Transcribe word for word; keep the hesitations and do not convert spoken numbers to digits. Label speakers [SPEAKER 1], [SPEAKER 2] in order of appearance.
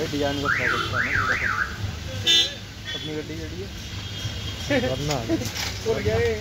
[SPEAKER 1] design वक्रा करता है अपनी गड्डी जी है करना और क्या है